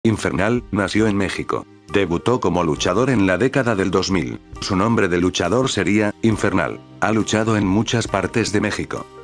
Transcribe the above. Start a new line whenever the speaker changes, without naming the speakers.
Infernal nació en México. Debutó como luchador en la década del 2000. Su nombre de luchador sería Infernal. Ha luchado en muchas partes de México.